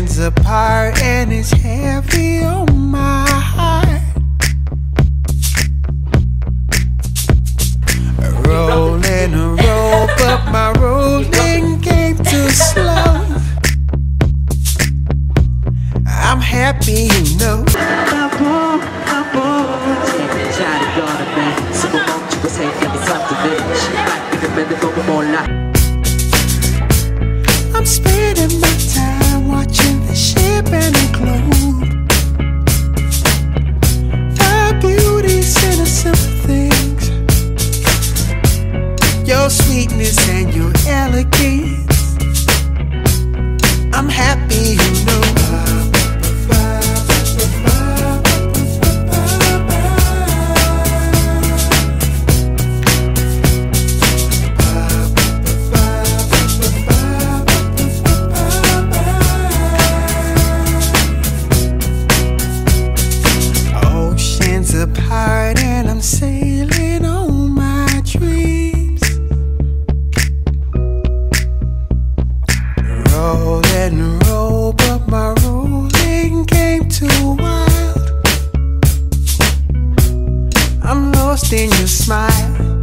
Oceans apart and it's heavy on my heart. Rolling a roll, but my rolling came too slow. I'm happy, you know. I'm spending my time watching the ship and the globe. The beauty's in the simple things, your sweetness and your elegance. I'm happy, you know. Apart and I'm sailing on my dreams. Roll and roll, but my rolling came too wild. I'm lost in your smile.